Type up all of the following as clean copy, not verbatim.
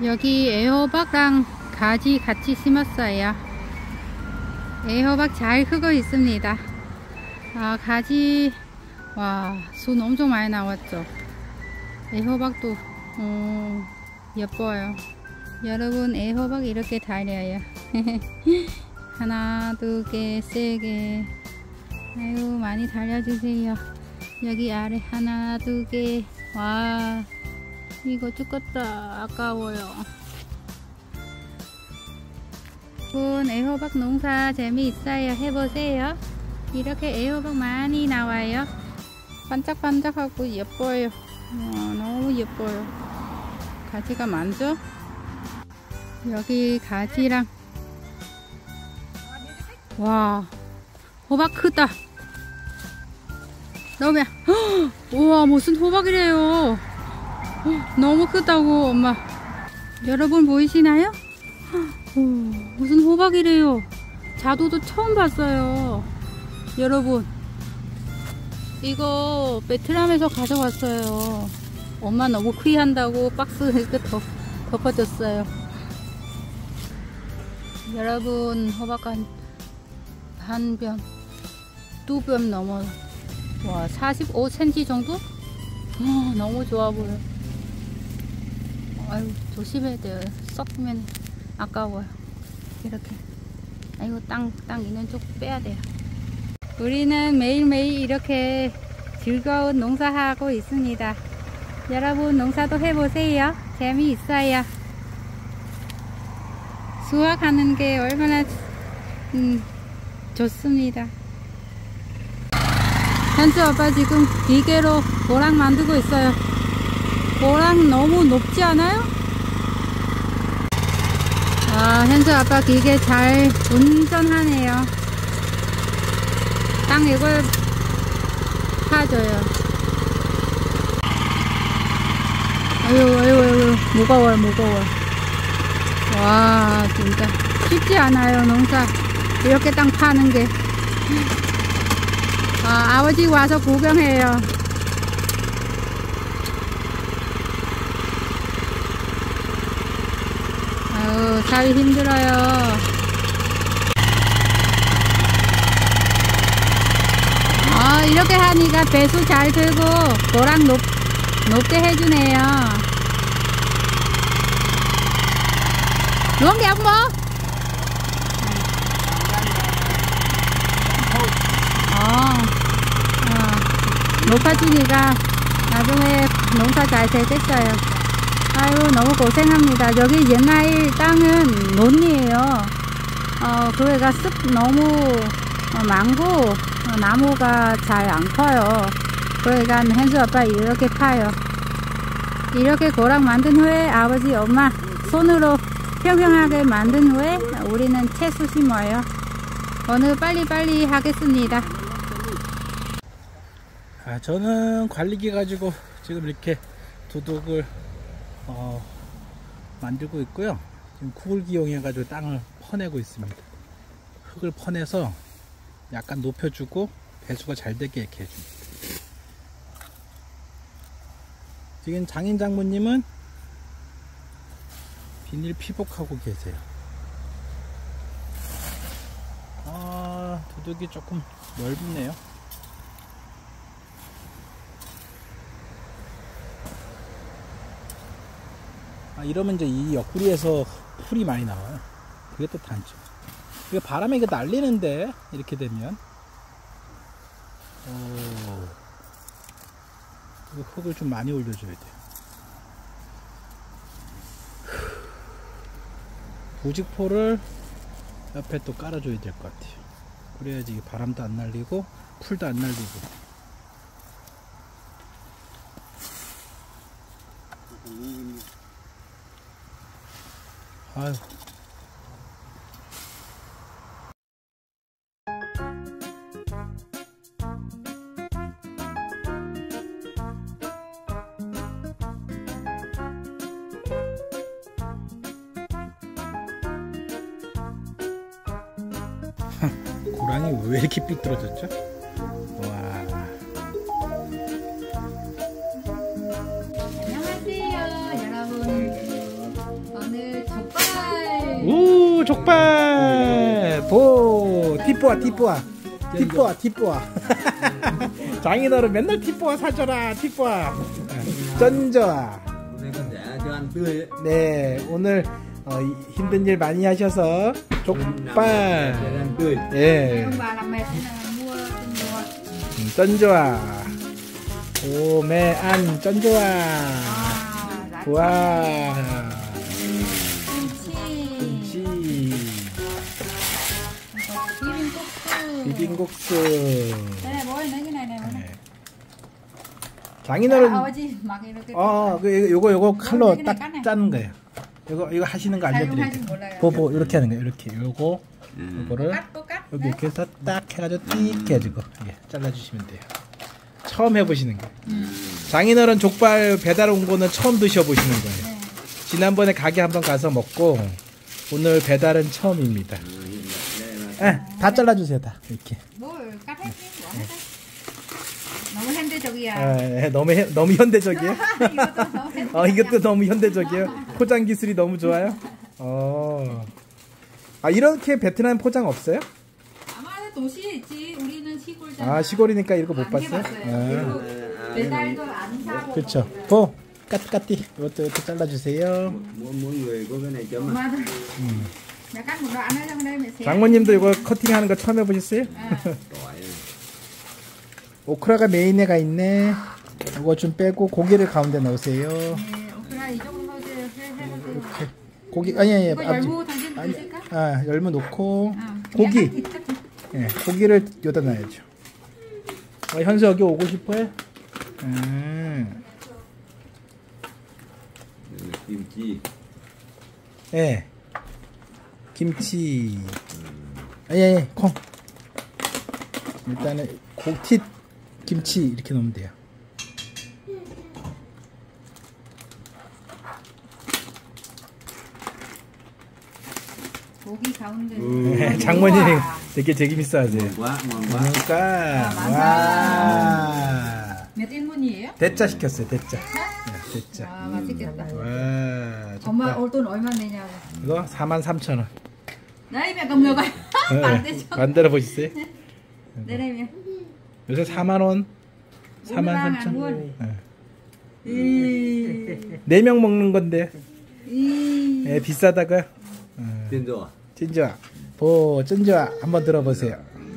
여기 애호박랑 가지 같이 심었어요. 애호박 잘 크고 있습니다. 가지, 와, 순 엄청 많이 나왔죠. 애호박도 예뻐요. 여러분, 애호박 이렇게 달려요. 하나, 두 개, 세 개. 아유, 많이 달려주세요. 여기 아래 하나, 두 개. 와, 이거 죽겠다. 아까워요. 애호박 농사 재미있어요. 해보세요. 이렇게 애호박 많이 나와요. 반짝반짝하고 예뻐요. 너무 예뻐요. 가지가 많죠? 여기 가지랑, 와, 호박 크다. 너무야. 우와, 무슨 호박이래요. 너무 크다고. 엄마, 여러분 보이시나요? 무슨 호박이래요. 자두도 처음 봤어요. 여러분, 이거 베트남에서 가져왔어요. 엄마 너무 귀한다고 박스 이렇게 덮어줬어요. 여러분, 호박 한 뼘, 두 뼘 넘어. 와, 45cm 정도? 너무 좋아 보여. 아유, 조심해야 돼요. 썩으면 아까워요. 이렇게. 아이고, 땅 있는 쪽 빼야 돼요. 우리는 매일매일 이렇게 즐거운 농사하고 있습니다. 여러분, 농사도 해보세요. 재미있어요. 수확하는 게 얼마나 좋습니다. 현수 아빠 지금 기계로 고랑 만들고 있어요. 고랑 너무 높지 않아요? 현수 아빠 기계 잘 운전하네요. 땅 이걸 파줘요. 아유, 무거워요. 와, 진짜 쉽지 않아요, 농사. 이렇게 땅 파는 게. 아버지 와서 구경해요. 아유, 살이 힘들어요. 이렇게 하니까 배수 잘 들고 고랑 높게 해주네요. Luôn kìa ông bố. 높아지니까 나중에 농사 잘 되겠어요. 아유, 너무 고생합니다. 여기 옛날 땅은 논이에요. 그래가 습 너무 많고 나무가 잘 안 커요. 그러니까 현수 아빠 이렇게 파요. 이렇게 고랑 만든 후에 아버지 엄마 손으로 평평하게 만든 후에 우리는 채소 심어요. 오늘 빨리빨리 하겠습니다. 저는 관리기 가지고 지금 이렇게 두둑을 만들고 있고요. 지금 구글기 이용해 가지고 땅을 퍼내고 있습니다. 흙을 퍼내서 약간 높여주고 배수가 잘 되게 이렇게 해줍니다. 지금 장인 장모님은 비닐 피복하고 계세요. 두둑이 조금 넓네요. 이러면 이제 이 옆구리에서 풀이 많이 나와요. 그게 또 단점. 이게 바람에 이게 날리는데 이렇게 되면 이거 흙을 좀 많이 올려줘야 돼요. 부직포를 옆에 또 깔아줘야 될 것 같아요. 그래야지 이게 바람도 안 날리고 풀도 안 날리고. 아유. 고랑이 왜 이렇게 삐뚤어졌죠? 와. 안녕하세요, 여러분. 족발 보 티뽀아 장인어른 맨날 티뽀아 사줘라 티뽀아 쩐좋아. 네 오늘 힘든 일 많이 하셔서 족발 예 쩐좋아 오메안 쩐좋아 와 김치 비빔국수 장인어른 요거 칼로 딱 짜는 거예요. 이거 하시는 거 알려드릴게요. 보고 이렇게 하는 거예요. 이렇게 요거를 여기 이렇게 해서 딱 해가지고 띡 해가지고 잘라주시면 돼요. 처음 해보시는 거예요. 장인어른 족발 배달 온 거는 처음 드셔보시는 거예요. 지난번에 가게 한번 가서 먹고 오늘 배달은 처음입니다. 다 잘라주세요. 다 이렇게. 너무 현대적이야. 너무 현대적이에요? 이것도 너무 현대적이에요. 포장 기술이 너무 좋아요. 이렇게 베트남 포장 없어요? 아마 도시에 있지. 우리는 시골잖아. 시골이니까 이거 못 봤어요? 배달도 안 사고. 그렇죠. 까띠. 이것도 이렇게 잘라주세요. 장모님도 이거 커팅하는 거 처음 해보셨어요? 오크라가 메인에 가 있네. 이거 좀 빼고 고기를 가운데 넣으세요. 오크라 이 정도 이렇게 고기 아니 열무 당신 드실까? 열무 놓고 고기 고기를 여기다 놔야죠. 현수 여기 오고 싶어요? 김치. 김치. 콩. 일단은 김치 이렇게 넣으면 돼요. 고기 가운데. 장모님이 되게 재밌어하세요. 그러니까 와. 몇 인분이에요? 대짜 시켰어요. 대짜. 맛있겠다. 와. 엄마 올 돈 얼마 내냐고. 이거 43,000원. 나이면 그럼 너가 만들어 보셨어요? 내려면. 요새 4만원 43,000원. 4명 먹는 건데 비싸다고요? 찐좋아 찐좋아 한번 들어보세요.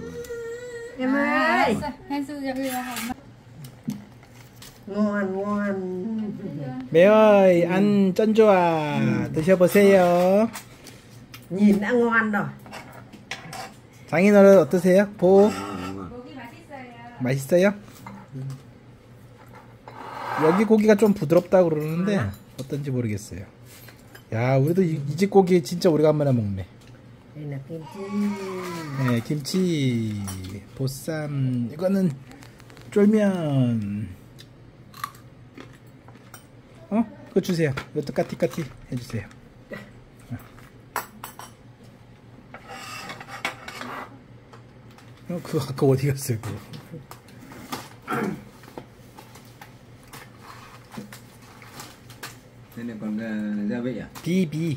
매어이 안 쩐좋아 드셔보세요. nhìn đã ngon rồi. 장인어른 어떠세요? 고기 맛있어요? 여기 고기가 좀 부드럽다고 그러는데 어떤지 모르겠어요. 야 우리도 이 집 고기 진짜 오래간만에 먹네. Đây là kim chi. 네 김치 보쌈 이거는 쫄면. 그거 주세요. 이것도 까띠 해주세요. 그거 아까 어디 갔어요? 그거. Thế này còn gia vị à? 비.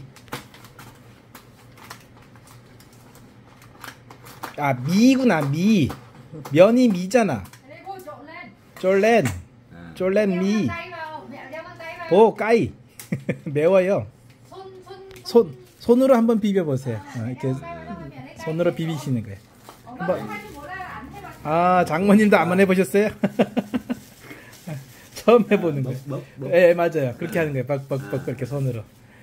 미구나 미. 면이 미잖아. 쫄렌. 쫄렌 미. 까이. 매워요. 손으로 한번 비벼보세요. 이렇게 손으로 비비시는 거예요. 한번. 장모님도 한번 해보셨어요? 처음 해보는 거예요. 예, 맞아요. 그렇게 하는 거예요. 벅벅벅 그렇게 손으로.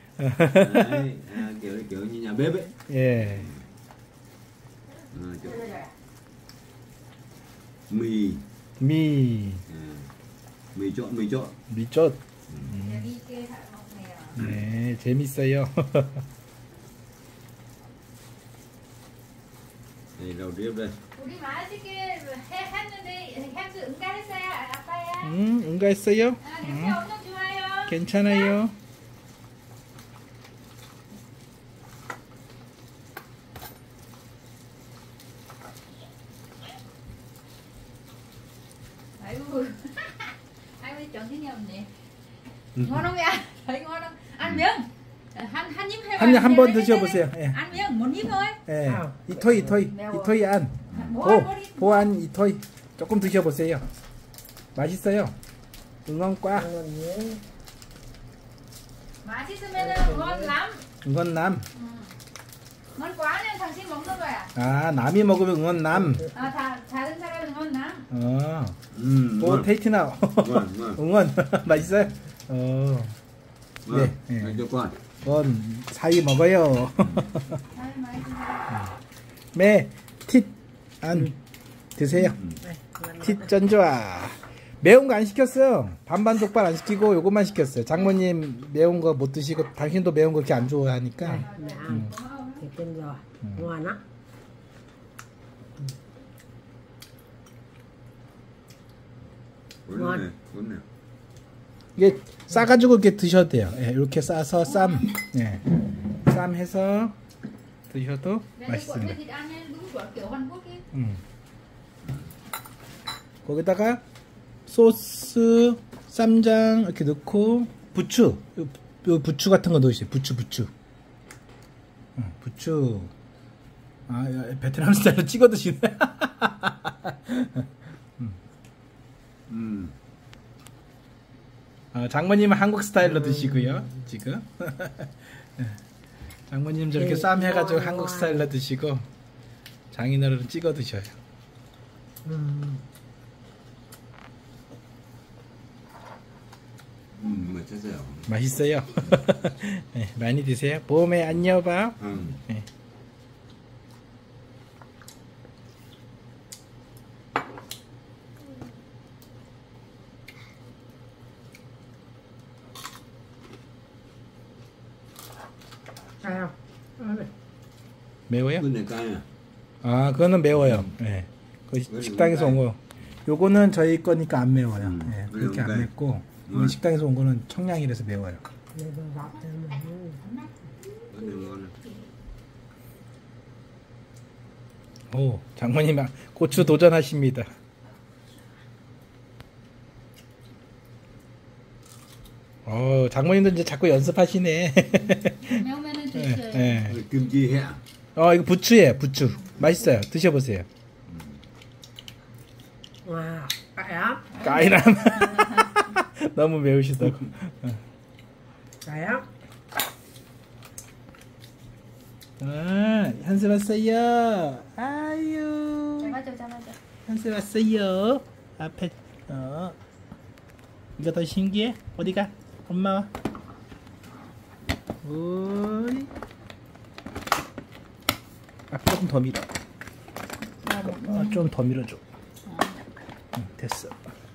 kiểu như nhà bếp ấy. 예. mì trộn. 미쪽. 네, 재밌어요. Đây đầu tiếp đây. 응가했어요? 괜찮아요. Ai biết chọn cái nhau nè. Ngon không vậy? Thấy ngon không? Ăn miếng. 한 번 드셔보세요. 예. Ăn miếng một nhíp thôi. 예. 이토이 안. 보안 이토이. 조금 드셔보세요. 맛있어요. 응원과. 맛있으면은 ngon lắm. 응원남. ngon quá nên thằng xin 먹는 거야. 아, 남이 먹으면 응원남. 다른 사람은 ngon lắm. 오, 테이트나. Ngon. 응원. 맛있어요? Vâng. 네. Dành cho con. 건 사이 먹어요. 매, tit, 안 드세요. tit 전 좋아. 매운 거 안 시켰어요. 반반 족발 안 시키고 요것만 시켰어요. 장모님 매운 거 못 드시고 당신도 매운 거 그렇게 안 좋아하니까. Mẹ ăn thì tin rồi. Ngon á. Cuốn này, cuốn này. 이게 싸가지고 이렇게 드셔도 돼요. 예, 이렇게 싸서 쌈, 예, 쌈 해서 드셔도 맛있습니다. 거기다가 소스, 쌈장 이렇게 넣고 부추, 요 부추 같은 거 넣으세요. 부추. 부추. 아, 베트남 스타일로 찍어 드시네. 장모님은 한국 스타일로 드시고요. 지금 장모님 저렇게 쌈 해가지고 한국 스타일로 드시고 장인어른 찍어 드셔요. 맛있어요. 맛있어요. 네, 많이 드세요. 봄에 안녕봐. 네. Sao? 매워요? Cuốn này cay à? 아, 그거는 매워요. 네. 그 식당에서 온 거. 요거는 저희 거니까 안 매워요. 네, 그렇게 안 맵고 이건 식당에서 온 거는 청량이라서 매워요. Để tôi gọt cho mà. Cuốn này ngon. 오, 장모님 고추 도전하십니다. 장모님도 이제 자꾸 연습하시네. 매우면은 네, 드셔요. 네. Kim chi hẹ. 이거 부추예요, 부추. 맛있어요. 드셔보세요. Wow, cay lắm. 까이람. 너무 매우시다고. Cay lắm. 현수 왔어요. 아유. 잡아줘. 현수 왔어요. 앞에. 이거 더 신기해? 어디가? 엄마 와. 오이. 조금 더 밀어. 좀 더 밀어줘. 됐어.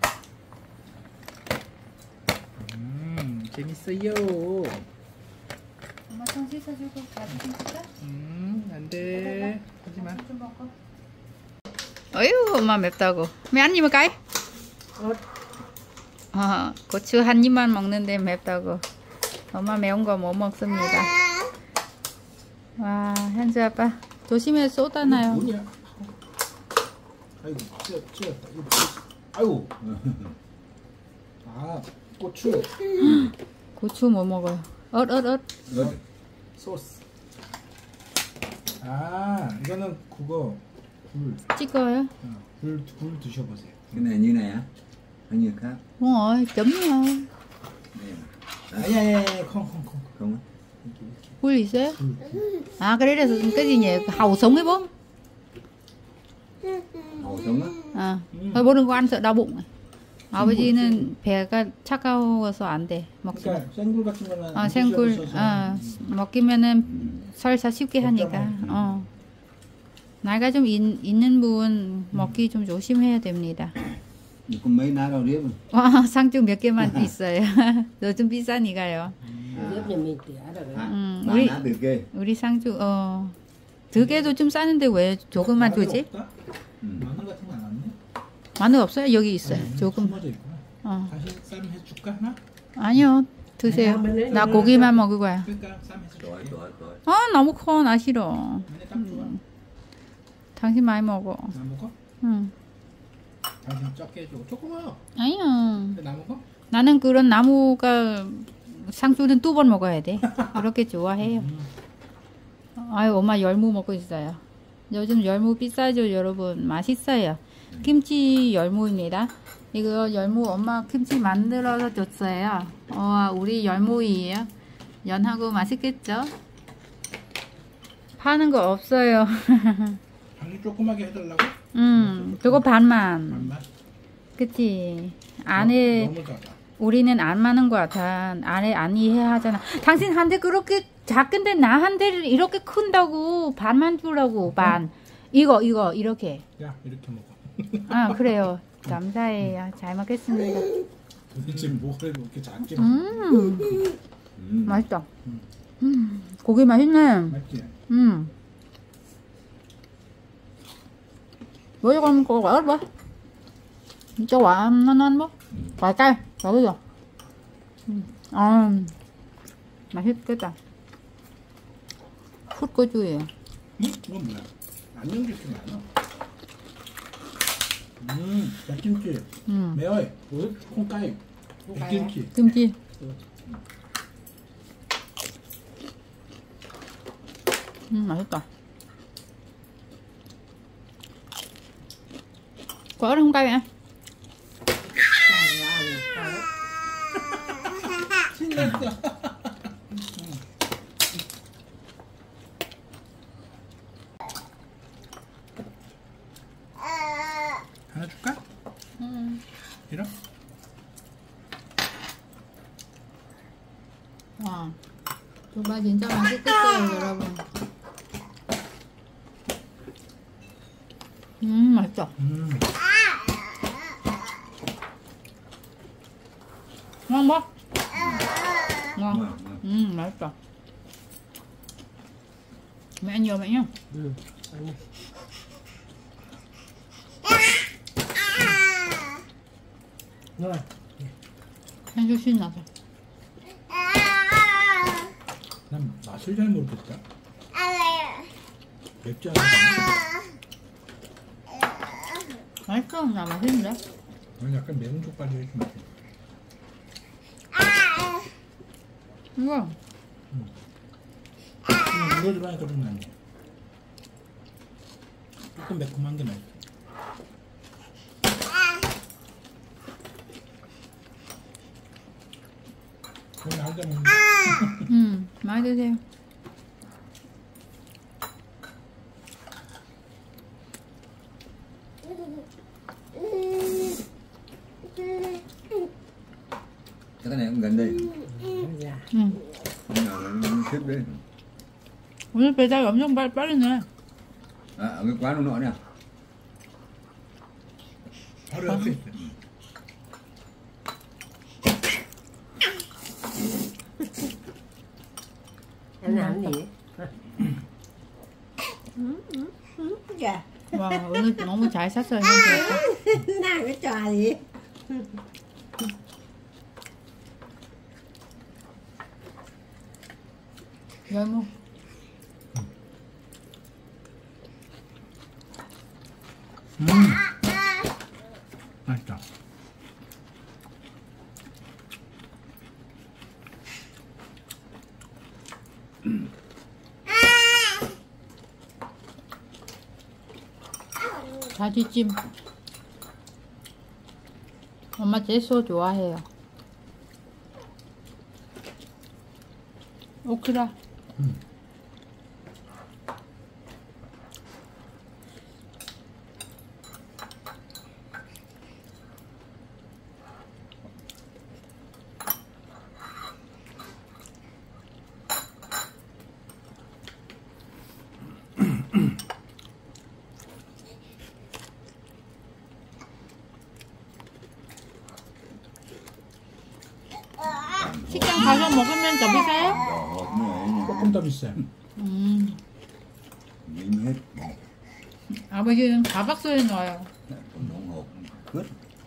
재밌어요. 엄마 손 씻어주고 가지 좀 쓸까? 안 돼. 하지마. 어휴, 엄마 맵다고. 매 한 입을 까이? 고추 한 입만 먹는데 맵다고. 엄마 매운 거 못 먹습니다. 와, 현주 아빠 조심해 쏟아나요. 뭐냐? 아이고, 찌었다. 아이고. 고추. 고추 못 먹어요. 엇. 소스. 이거는 그거 굴. 찍어요? 굴 드셔보세요. Cái này như này á? Hay như khác? Đúng rồi, chấm rồi. 아니, 콩. Không á? 굴 있어요? cái đấy là cái gì nhỉ? Hàu sống ấy bố. Hàu sống á? thôi bố đừng có ăn sợ đau bụng. 아버지는 배가 차가워서 안 돼. 먹지 마. 그러니까 생굴 같은 거는 생굴 먹기면은 설사 쉽게 하니까. 나이가 좀 있는 분 먹기 좀 조심해야 됩니다. Có mấy ná rau riếp 상추 몇 개만 있어요. 요즘 비싸니까요. Giúp nhà mình tỉa rồi đấy. 우리 ná từ kê. 우리 상추 들깨도 좀 싸는데 왜 조금만 주지? 마늘 같은 거 안 왔네? 마늘 없어요? 여기 있어요. 조금. 숨어져 있구나. 다시 쌈 해줄까 하나? 아니요. 드세요. 나 고기만 먹을 거야. 그러니까 쌈 해줄게. Rồi. 너무 커. 나 싫어. 딱 좋아. 당신 많이 먹어. 나 먹어? 응. 당신 적게 해줘. 조금만. 아니야. 나 먹어? 나는 그런 나무가 상추는 2번 먹어야 돼. 그렇게 좋아해요. 아유, 엄마 열무 먹고 있어요. 요즘 열무 비싸죠, 여러분. 맛있어요. 김치 열무입니다. 이거 열무 엄마 김치 만들어서 줬어요. 우리 열무이에요. 연하고 맛있겠죠? 파는 거 없어요. 아주 조그맣게 해달라고? 그거 반만. 반만? 그치? 안에 너무 작아. 우리는 안 맞는 거 같아. 안에 안 이해하잖아. 당신 한테 그렇게 작은데 나 한테를 이렇게 큰다고 반만 주라고. 반. 이거 이렇게. 야, 이렇게 먹어. 아, 그래요. 감사해요. 잘 먹겠습니다. 도대체 뭐가 이렇게 작게 맛있다. 고기 맛있네. 맞지? Bữa cho con cô quả ớt bữa. Cho quả non bữa. Quả cay. Quả bây giờ. 맛있겠다. 풋고추예요. 이건 뭐야? 안녕김치 많아. 백김치. 매워요. 콩가이. 백김치. 김치. 맛있다. Quả ớt không cay hả? 신났어. 하나 줄까? 이런? 와, 정말 진짜 맛있겠어요, 여러분. 맛있다. ngon quá. Ngon. 맛있다. Mẹ ăn nhiều mẹ nhá. rồi. 한줄 신나서. 난 맛을 잘 모르겠다. 맵지 않아? 맛있어. 나 맛있는데? 난 약간 매운 족발이 이렇게 맛있어. 이거. 이거 들어가니까 좀 낫네. 조금 매콤한 게 맛있어. 오늘 한잔 먹는다. 많이 드세요. Cái này cũng gần đây. Xếp đây. 오늘 배달 엄청 빠르네. Ở cái quán ông nội nè. 바로 옆에 있어. Anh làm gì? Kìa. 와, 오늘 너무 잘 샀어요. 현재. Nào cái trò gì? 열무. 맛있다. 가지찜. 엄마 제소 좋아해요. 오크라. 식당 가서 먹으면 더 비싸요? 조금 더 비싸요. Nhìn hết. 아버지는 가박스에 넣어요. Ủng hộ cướp.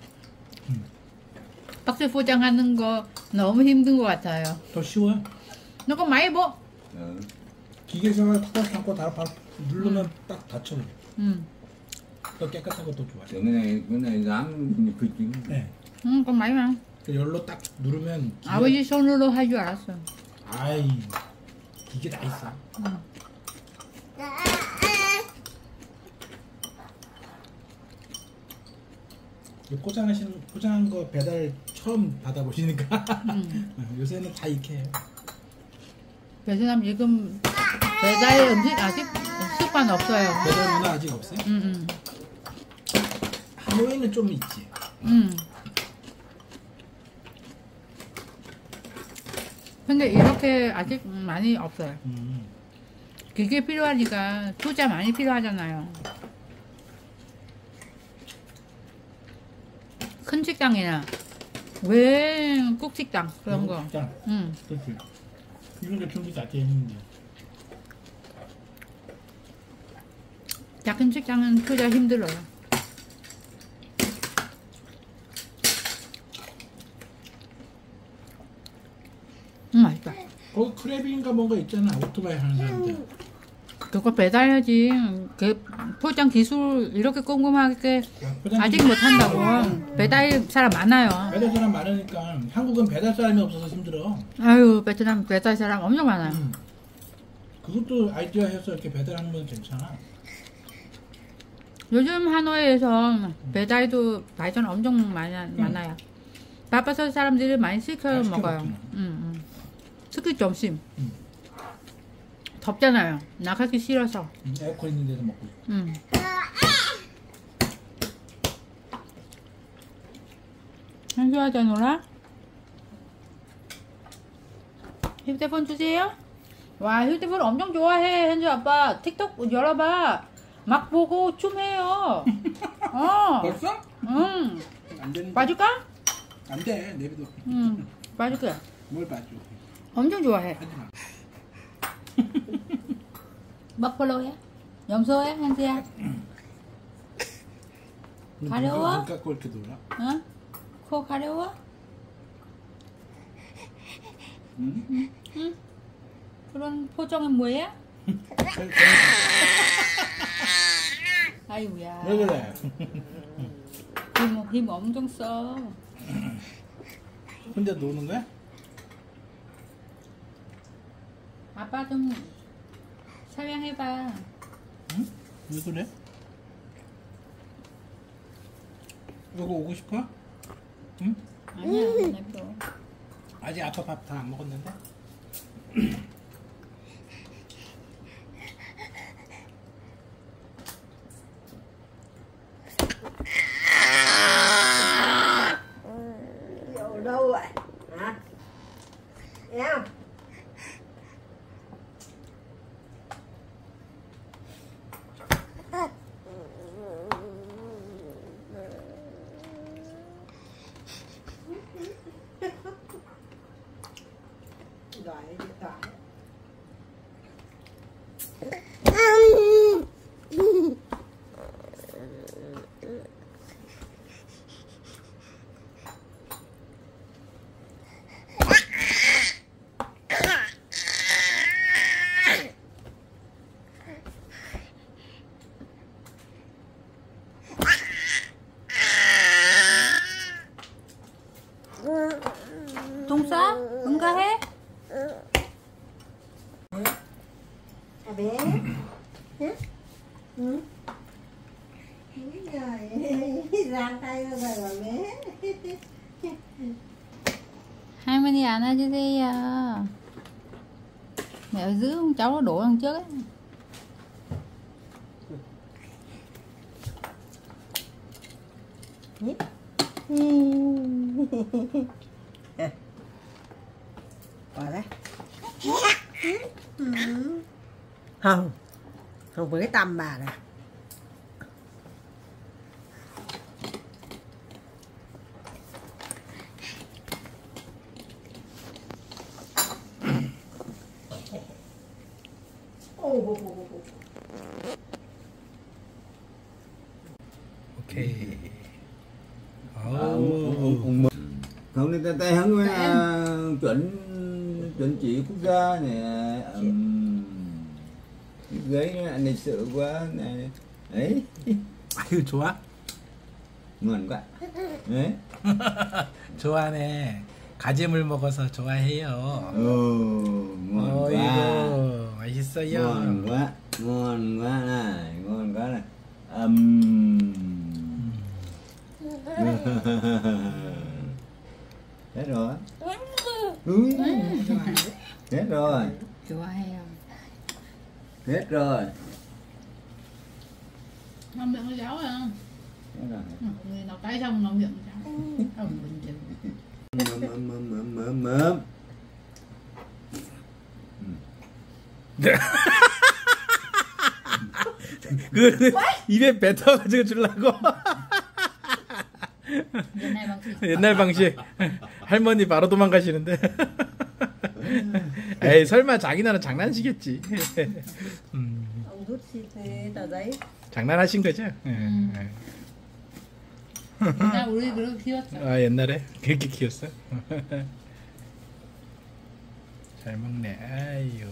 박스 포장하는 거 너무 힘든 것 같아요. 더 쉬워요. 너가 많이 뭐? 기계에서 탁탁 담고 바로 누르면 딱 닫혀요. 더 깨끗하고 더 좋아요. Tưởng cái này dám cực chính. 네. con máy mà. 그 열로 딱 누르면 아버지 손으로 할 줄 알았어. 아이 이게 다 있어. 포장한 거 배달 처음 받아보시니까 요새는 다 이렇게 해요. 베트남 지금 배달 음식 아직 습관 없어요. 배달 문화 아직 없어요? 하노이는 좀 있지. 근데 이렇게 아직 많이 없어요. 그게 필요하니까 투자 많이 필요하잖아요. 큰 식당이나 왜 국식당 그런 거. 식당. 응. 그렇지. 이런 게 준비 다 돼 있는데. 작은 식당은 투자 힘들어요. 맛있다. 거기 크랩인가 뭔가 있잖아. 오토바이 하는 사람들. 그거 배달해야지. 그 포장 기술 이렇게 꼼꼼하게 포장 아직 못한다고. 배달 사람 많아요. 배달 사람 많으니까 한국은 배달 사람이 없어서 힘들어. 아유, 베트남 배달 사람 엄청 많아요. 그것도 아이디어 해서 이렇게 배달하는 건 괜찮아. 요즘 하노이에서 배달도 발전 엄청 많아요. 바빠서 사람들이 많이 시켜 시켜 먹어요. 먹구나. 특히 점심. 덥잖아요. 나가기 싫어서. 에어컨 있는 데서 먹고 싶어. 현수아자 놀아? 휴대폰 주세요. 와, 휴대폰 엄청 좋아해. 현수 아빠 틱톡 열어봐. 막 보고 춤해요. 벌써? 응. 안 되는. 봐줄까? 안 돼. 내비도. 응. 봐줄게. 뭘 봐줘. 엄청 좋아해. 하지 마. 버플로야? 염소야? 현수야? 가려워? 눈 깎고 이렇게 놀아? 응? 코 가려워? 응? 응? 그런 표정은 뭐야? 아이고야. 왜 그래? 힘 엄청 써. 혼자 노는 거야? 아빠 좀 설명해봐. 응? 왜 그래? 이거 오고 싶어? 응? 아니야, 냅둬. 아직 아빠 밥 다 안 먹었는데? Vô đâu vậy? Hả? Em. Gọi điện thoại. 똥 싸? 응가해? À bé. Hả? Ừ. Rồi, ra tay rồi bé. 할머니 안아주세요. mẹ giữ con cháu nó đổ đằng trước ấy. Vào đây. Không. Không với cái tăm bà này. 오케이. Không nên tay tay hắn chuẩn chuẩn chỉ quốc gia này ghế anh lịch sự quá này ấy 아유 좋아? ngon quá đấy 좋아하네. 가재물 먹어서 좋아해요. Ngon quá. 어이구, 맛있어요. Ngon quá. Ngon quá này, ngon quá này. Hết rồi. Hết rồi. 좋아해요. Hết rồi. Ngon miệng nó cháu à? Hết rồi. Người nào cái xong ngon miệng cháu. Không bình thường. Mớm. 그 입에 뱉어가지고 주려고. 옛날 방식. 옛날 방식. 할머니 바로 도망가시는데. 에이 설마 자기 나라 장난치겠지. Ông rút cái tờ giấy. 장난하신 거죠? 옛날 우리 그렇게 키웠어. 아 옛날에 그렇게 키웠어? 잘 먹네. 아유.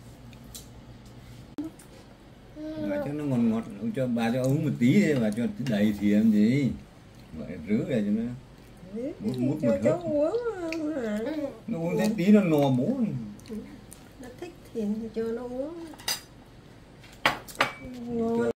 Bà cho nó ngọt ngọt, cho bà cho uống một tí đi, bà cho đầy thì làm gì? Vậy rứa ra cho nó mút một Cho cháu hớp. uống. Nó uống thế tí nó no bố. Nó thích thì cho nó uống. Ngon.